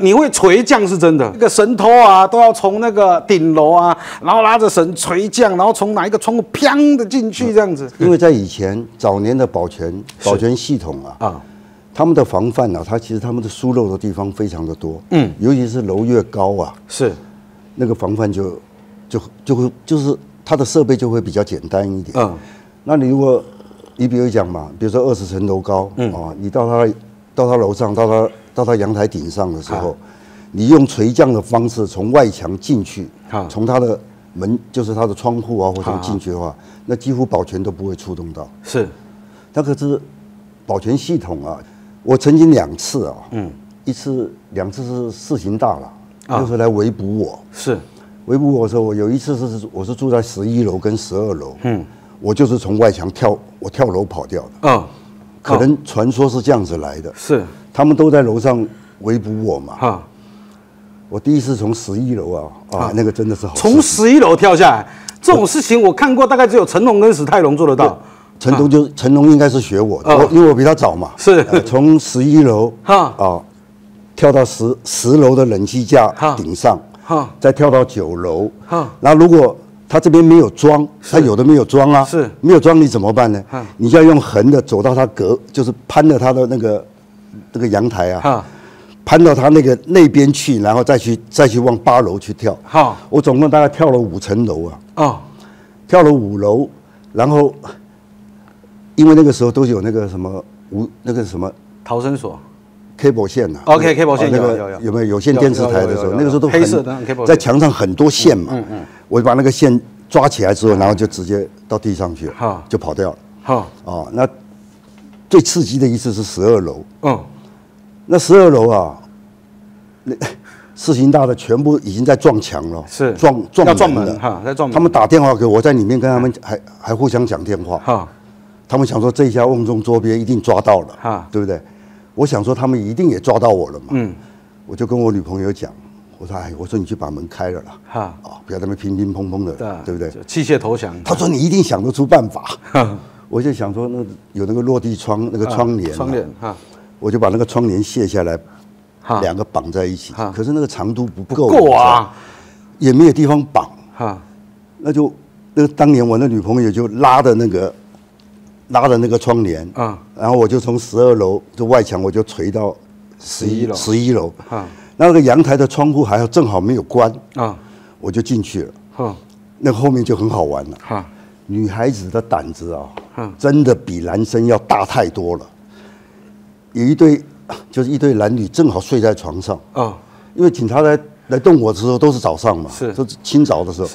你会垂降是真的，那个绳头啊都要从那个顶楼啊，然后拉着绳垂降，然后从哪一个窗户砰的进去这样子。 因为在以前早年的保全系统啊，他们的防范啊，其实他们的疏漏的地方非常的多，尤其是楼越高啊， 是那个防范就是它的设备就会比较简单一点，那你如果你比如讲嘛，比如说20层楼高，你到他楼上，到他阳台顶上的时候，你用垂降的方式从外墙进去，从他的门就是他的窗户啊或者进去的话，那几乎保全都不会触动到。是，那可是保全系统啊，我曾经2次啊，2次是事情大了，那时候来围捕我。是，围捕我的时候，我有一次我是住在11楼跟12楼，我就是从外墙跳楼跑掉的。可能传说是这样子来的。是，他们都在楼上围捕我嘛。我第一次从11楼那个真的是好。从 11楼跳下来，这种事情我看过，大概只有成龙跟史泰龙做得到。 成龙应该是学我的，因为我比他早嘛。是，从11楼跳到10楼的冷气架顶上，再跳到9楼。然后如果他这边没有装，他有的没有装啊，是没有装你怎么办呢？你就要用横的走到他就是攀了他的那个阳台啊，攀到他那边去，然后再去往8楼去跳。我总共大概跳了5层楼啊，跳了5楼，然后因为那个时候都有那个什么逃生锁。 cable 线呐 ，OK，cable 线有没有有线电视台的时候，那个时候都黑色的 cable 在墙上很多线嘛，我就把那个线抓起来之后，然后就直接到地上去了，就跑掉了。那最刺激的一次是12楼，那12楼啊，事情大的全部已经在撞墙了，是撞门了，在撞门。他们打电话给我，在里面跟他们还互相讲电话，他们想说这一下瓮中捉鳖，一定抓到了，对不对？我想说他们一定也抓到我了嘛，我就跟我女朋友讲，我说你去把门开了啦，不要在那边乒乒乓乓的，对不对？ 器械投降。 他说你一定想得出办法，我就想说有那个落地窗那个窗帘，我就把那个窗帘卸下来，2个绑在一起，可是那个长度不够啊，也没有地方绑，那个当年我那女朋友就拉的那个窗帘，然后我就从12楼就外墙我就垂到11楼，那个阳台的窗户还正好没有关，我就进去了，那后面就很好玩了，女孩子的胆子啊，真的比男生要大太多了，有一对男女正好睡在床上，因为警察来动我的时候都是早上嘛，都是清早的时候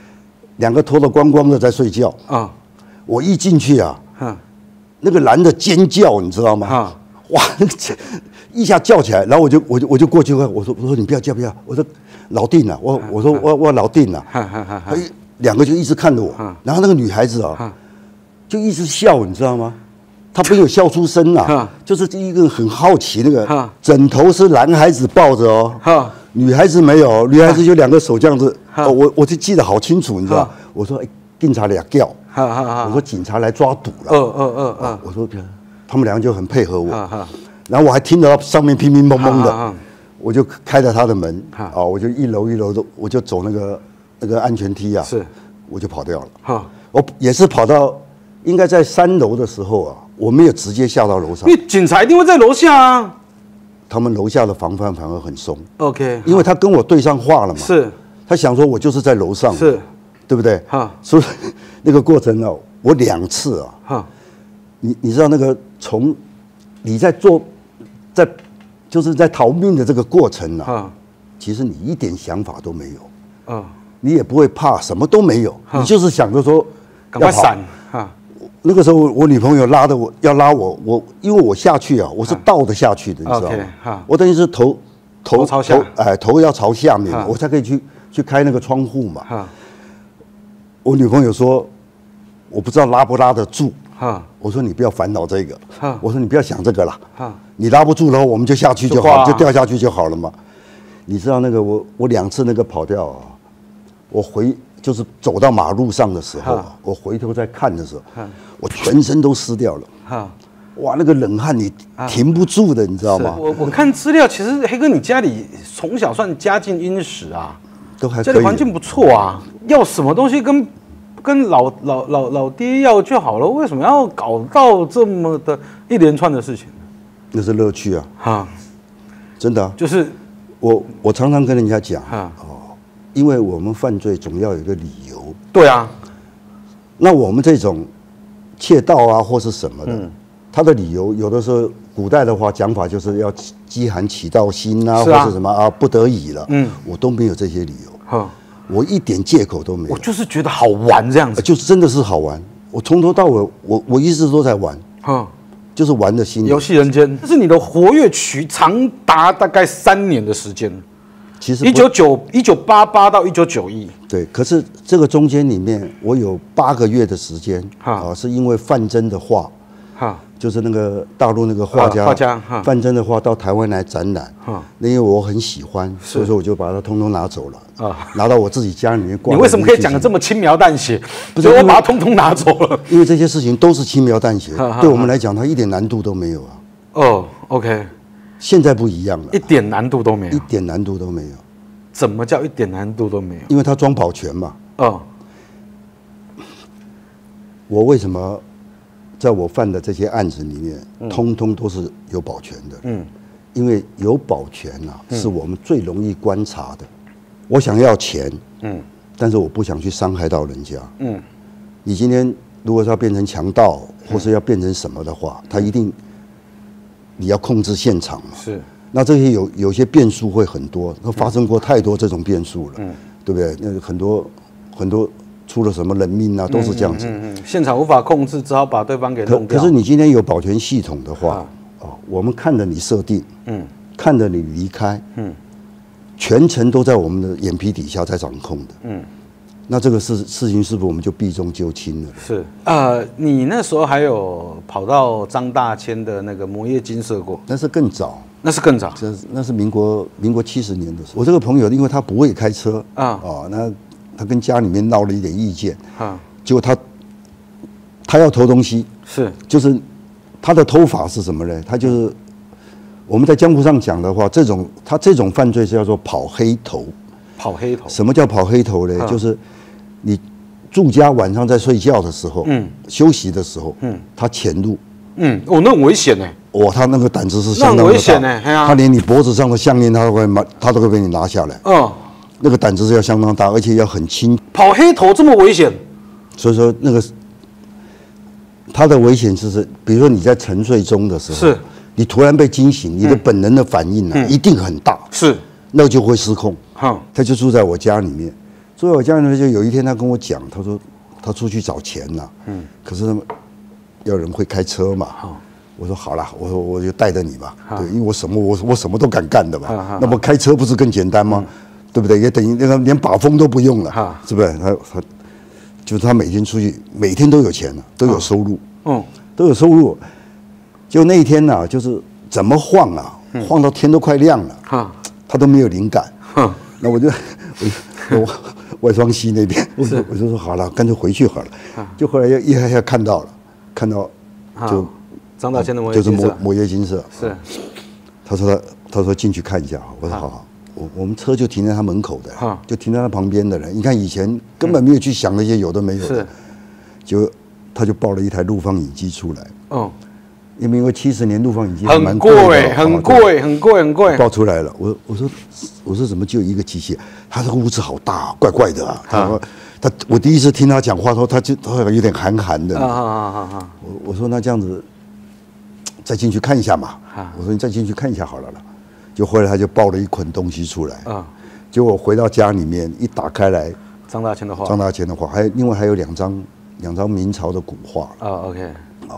，2个脱得光光的在睡觉，我一进去啊。那个男的尖叫，你知道吗？哇，那个一下叫起来，然后我就过去问，我说你不要叫，我说老定了，我说我老定了，他2个就一直看着我，然后那个女孩子啊，就一直笑，你知道吗？她没有笑出声啊，就是一个很好奇那个枕头是男孩子抱着哦，女孩子没有，女孩子就2个手这样子，我就记得好清楚，你知道？我说警察俩叫。我说警察来抓赌了。我说他们2个就很配合我，然后我还听到上面乒乒乓乓的，我就开了他的门，我就一楼的，我就走那个安全梯啊，我就跑掉了。我也是跑到应该在3楼的时候啊，我没有直接下到楼上， 因为警察一定会在楼下啊。 他们楼下的防范反而很松。 OK， 因为他跟我对上话了嘛，他想说我就是在楼上，对不对？所以那个过程啊，我2次啊，你知道那个从你就是在逃命的这个过程啊，其实你一点想法都没有，你也不会怕，什么都没有，你就是想着说赶快闪。 那个时候我女朋友要拉我，因为我下去啊，我是倒着下去的，你知道吗？我等于是头朝下， 头要朝下面，我才可以去开那个窗户嘛。我女朋友说，我不知道拉不拉得住。我说你不要烦恼这个。我说你不要想这个啦。你拉不住的话，我们就下去就好，就掉下去就好了嘛。你知道那个我2次那个跑掉啊，我就是走到马路上的时候，我回头再看的时候，我全身都湿掉了。 哇，那个冷汗你停不住的，你知道吗？ 我看资料，其实黑哥你家里从小算家境殷实啊， 都还家里环境不错啊，要什么东西跟老爹要就好了，为什么要搞到这么的一连串的事情？ 那是乐趣啊！哈，真的啊， 就是我常常跟人家讲因为我们犯罪总要有一个理由。 对啊， 那我们这种窃盗啊或是什么的，他的理由有的时候古代的话讲法就是要饥寒起盗心啊，或是什么不得已了。我都没有这些理由。我一点借口都没有， 我就是觉得好玩这样子， 就是真的是好玩。我从头到尾，我一直都在玩，就是玩的心理。 游戏人间，这是你的活跃期长达大概3年的时间。 其实 1988到1991， 对。可是这个中间里面，我有8个月的时间是因为范真的画，就是那个大陆那个画家范真的画到台湾来展览，那因为我很喜欢，所以说我就把它通通拿走了，拿到我自己家里面挂。 你为什么可以讲得这么轻描淡写？不是我把它通通拿走了， 因为这些事情都是轻描淡写，对我们来讲，它一点难度都没有啊。 哦 ，OK， 现在不一样了， 一点难度都没有， 一点难度都没有。 怎么叫一点难度都没有？ 因为它装保全嘛。我为什么？在我犯的这些案子里面，通通都是有保全的。因为有保全是我们最容易观察的。我想要钱，但是我不想去伤害到人家。你今天如果是要变成强盗，或是要变成什么的话，他一定你要控制现场嘛。 是。 那这些有些变数会很多，都发生过太多这种变数了，对不对？那很多出了什么人命啊，都是这样子。 现场无法控制，只好把对方给弄掉。 可是你今天有保全系统的话，我们看着你设定，看着你离开，全程都在我们的眼皮底下在掌控的。那这个事情是不是我们就避重就轻了？ 是。你那时候还有跑到张大千的那个摩耶金色过？ 那是更早。 那是更早。 那是民国70年的时候。我这个朋友因为他不会开车那他跟家里面闹了一点意见结果他要偷东西，就是他的偷法是什么呢？他就是我们在江湖上讲的话，他这种犯罪是叫做跑黑头。 跑黑头？什么叫跑黑头呢？就是你住家晚上在睡觉的时候，休息的时候，他潜入， 那很危险呢。 他那个胆子是相当的大， 那很危险呢。 他连你脖子上的项链他都会被你拿下来。那个胆子是要相当大，而且要很轻。 跑黑头这么危险， 所以说那个他的危险就是，比如说你在沉睡中的时候，你突然被惊醒，你的本能的反应一定很大，那就会失控。他就住在我家里面，住在我家里面就有一天他跟我讲，他说他出去找钱了，可是要人会开车嘛。我说好了，我就带着你吧，对，因为我什么都敢干的嘛。那么开车不是更简单吗？对不对？也等于那个连把风都不用了，是不是？就是他每天出去，每天都有钱了，都有收入，都有收入。就那一天呢，就是怎么晃晃到天都快亮了，他都没有灵感。那我就外双溪那边，我就说好了，干脆回去好了。就后来一下看到就张大千的摩耶金色， 就是摩耶金色。 是， 他说进去看一下，我说好。我们车就停在他门口的，就停在他旁边的人。你看以前根本没有去想那些有的没有的，他就抱了一台陆放影机出来。因为70年陆放影机很贵，很贵。 抱出来了，我说怎么就一个机器？他这个屋子好大，怪怪的啊。我第一次听他讲话，说他有点寒寒的。我说那这样子，再进去看一下嘛。我说你再进去看一下好了。就后来他就抱了一捆东西出来结果我回到家里面一打开来， 张大千的画， 另外还有两张明朝的古画。 OK。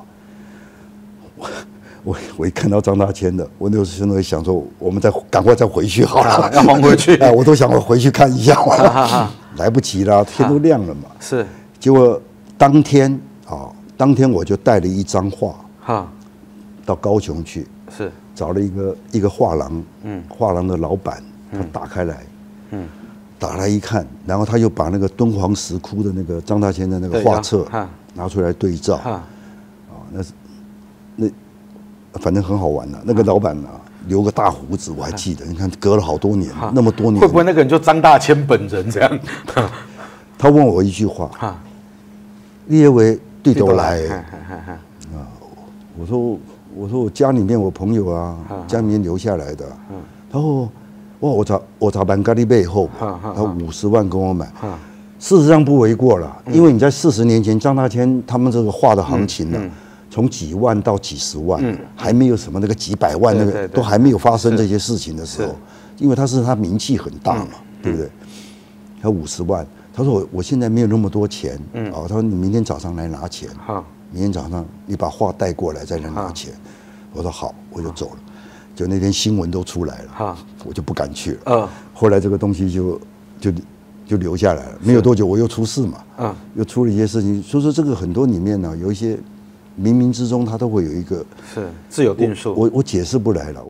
我一看到张大千的，我那时候想说，我们赶快再回去好了， 要还回去。 我都想回去看一下来不及了，天都亮了嘛。 是。 结果当天我就带了一张画到高雄去。 是。 找了一个画廊，画廊的老板，他打开来，打来一看，然后他又把那个敦煌石窟的那个张大千的那个画册拿出来对照， 反正很好玩那个老板留个大胡子，我还记得。你看，隔了好多年，那么多年， 会不会那个人就张大千本人这样？ 他问我一句话：“你以为对头来？”我说我家里面我朋友家里面留下来的。他说：“哇，我查班咖喱背后，他50万跟我买。事实上不为过了，因为你在40年前张大千他们这个画的行情呢。”从几万到几十万，还没有什么那个几百万那个都还没有发生这些事情的时候，因为他名气很大嘛，对不对？他50万，他说我现在没有那么多钱，他说你明天早上来拿钱，明天早上你把画带过来再来拿钱。我说好，我就走了。就那天新闻都出来了，我就不敢去了。后来这个东西就留下来了，没有多久我又出事嘛，又出了一些事情。所以说这个很多里面呢，有一些。冥冥之中，它都会有一个是自有定数， 我解释不来了。